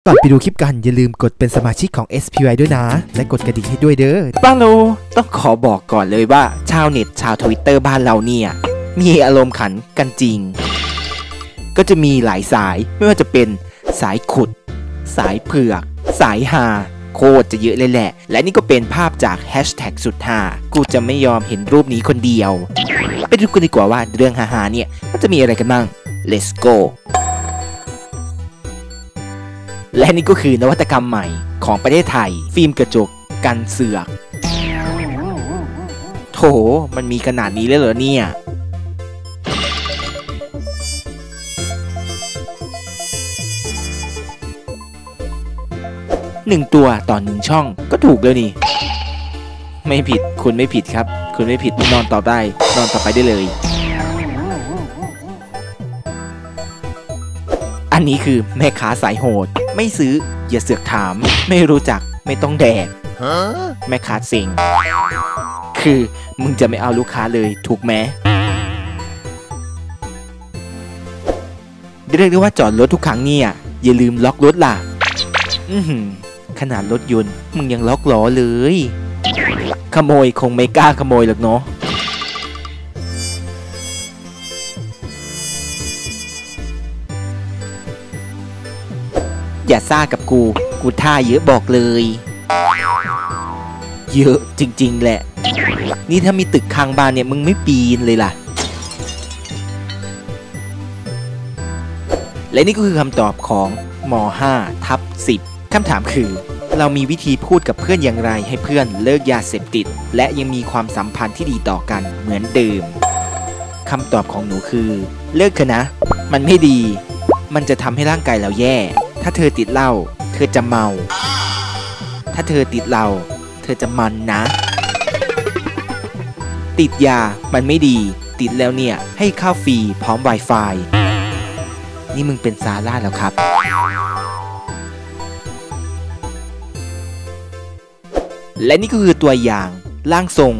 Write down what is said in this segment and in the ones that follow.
ก่อนไปดูคลิปกันอย่าลืมกดเป็นสมาชิกของ SPY ด้วยนะและกดกระดิ่งให้ด้วยเด้อบ้างโลต้องขอบอกก่อนเลยว่าชาวเน็ตชาว Twitter บ้านเราเนี่ยมีอารมณ์ขันกันจริงก็จะมีหลายสายไม่ว่าจะเป็นสายขุดสายเผือกสายฮาโคตรจะเยอะเลยแหละและนี่ก็เป็นภาพจากแฮชแท็กสุดฮากูจะไม่ยอมเห็นรูปนี้คนเดียวไปดูกันดีกว่าว่าเรื่องฮาๆเนี่ยมันจะมีอะไรกันบ้าง Let's go และนี่ก็คือนวัตกรรมใหม่ของประเทศไทยฟิล์มกระจกกันเสือกโถมันมีขนาดนี้เลยเหรอเนี่ย1 ตัวต่อ1ช่องก็ถูกแล้วนี่ไม่ผิดคุณไม่ผิดครับคุณไม่ผิดนอนต่อได้นอนต่อไปได้เลยอันนี้คือแม่ค้าสายโหดไม่ซื้ออย่าเสือกถามไม่รู้จักไม่ต้องแดกแม่ค้าเซ็งคือมึงจะไม่เอาลูกค้าเลยถูกไหมเรียกได้ว่าจอดรถทุกครั้งเนี่ยอย่าลืมล็อกรถล่ะขนาดรถยนต์มึงยังล็อกล้อเลยขโมยคงไม่กล้าขโมยหรอกเนาะอย่าซ่ากับกูท่าเยอะบอกเลยเยอะจริงๆแหละนี่ถ้ามีตึกข้างบ้านเนี่ยมึงไม่ปีนเลยล่ะและนี่ก็คือคำตอบของม.5/10 คำถามคือเรามีวิธีพูดกับเพื่อนอย่างไรให้เพื่อนเลิกยาเสพติดและยังมีความสัมพันธ์ที่ดีต่อกันเหมือนเดิมคำตอบของหนูคือเลิกเถอะนะมันไม่ดีมันจะทำให้ร่างกายเราแย่ถ้าเธอติดเหล้าเธอจะเมาถ้าเธอติดเหล้าเธอจะมันนะติดยามันไม่ดีติดแล้วเนี่ยให้ข้าวฟรีพร้อม Wi-Fi นี่มึงเป็นซาร่าแล้วครับและนี่ก็คือตัวอย่างร่างทรง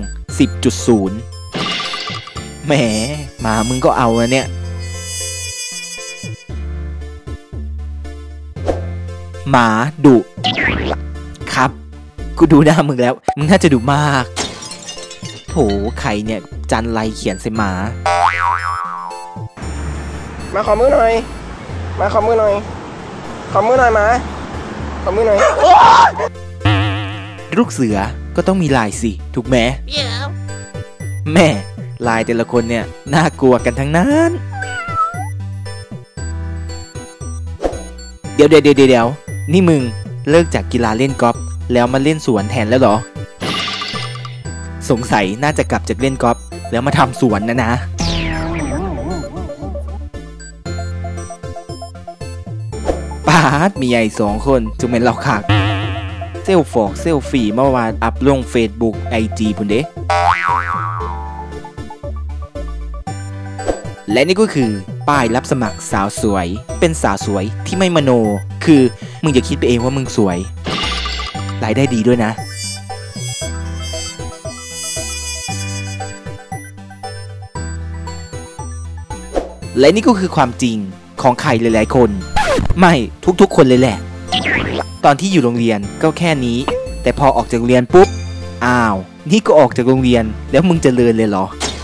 10.0 แหมมามึงก็เอาแล้วเนี่ยหมาดุครับกูดูหน้ามึงแล้วมึงน่าจะดุมากโถใครเนี่ยจันไรเขียนใส่หมามาขอมือหน่อยมาขอมือหน่อยขอมือหน่อยมาขอมือหน่อยลูกเสือก็ต้องมีลายสิถูกไหมแม่ลายแต่ละคนเนี่ยน่ากลัวกันทั้งนั้นเดี๋ยวนี่มึงเลิกจากกีฬาเล่นกอล์ฟแล้วมาเล่นสวนแทนแล้วเหรอสงสัยน่าจะกลับจากเล่นกอล์ฟแล้วมาทำสวนนะปาดมีใหญ่2 คนจึงเป็นเราคักเซลฟอกเซลฟี่เมื่อวานอัพลง Facebook IG พุ่นเด้และนี่ก็คือป้ายรับสมัครสาวสวยเป็นสาวสวยที่ไม่มโนคือมึงอย่าคิดไปเองว่ามึงสวยรายได้ดีด้วยนะและนี่ก็คือความจริงของใครหลายๆคนไม่ทุกๆคนเลยแหละตอนที่อยู่โรงเรียนก็แค่นี้แต่พอออกจากโรงเรียนปุ๊บอ้าวนี่ก็ออกจากโรงเรียนแล้วมึงเจริญเลยเหรอ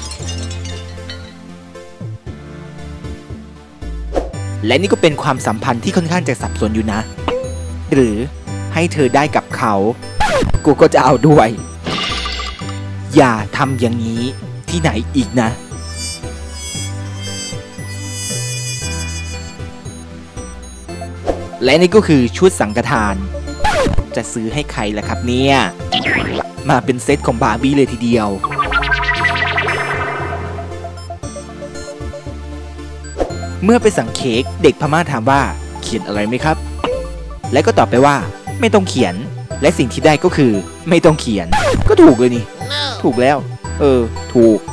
และนี่ก็เป็นความสัมพันธ์ที่ค่อนข้างจะสับสนอยู่นะหรือให้เธอได้กับเขากูก็จะเอาด้วยอย่าทำอย่างนี้ที่ไหนอีกนะและนี่ก็คือชุดสังฆทานจะซื้อให้ใครล่ะครับเนี่ยมาเป็นเซตของบาร์บี้เลยทีเดียวเมื่อไปสั่งเค้กเด็กพม่าถามว่าเขียนอะไรไหมครับและก็ตอบไปว่าไม่ต้องเขียนและสิ่งที่ได้ก็คือไม่ต้องเขียนก็ถูกเลยนี่ ถูกแล้วถูก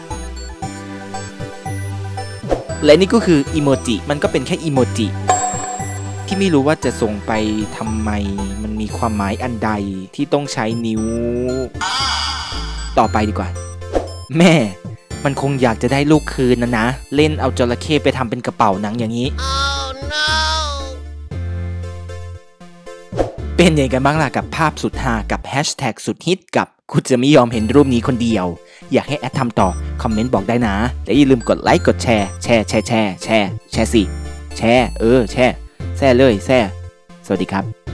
และนี่ก็คืออีโมจิมันก็เป็นแค่อีโมจิที่ไม่รู้ว่าจะส่งไปทำไมมันมีความหมายอันใดที่ต้องใช้นิ้วต่อไปดีกว่าแม่มันคงอยากจะได้ลูกคืนนะเล่นเอาจระเข้ไปทำเป็นกระเป๋าหนังอย่างนี้ oh, no. เป็นยังไงกันบ้างล่ะกับภาพสุดฮากับแฮชแท็กสุดฮิตกับกูจะไม่ยอมเห็นรูปนี้คนเดียวอยากให้แอดทำต่อคอมเมนต์บอกได้นะและอย่าลืมกดไลค์กดแชร์สิแชร์เลยแชร์สวัสดีครับ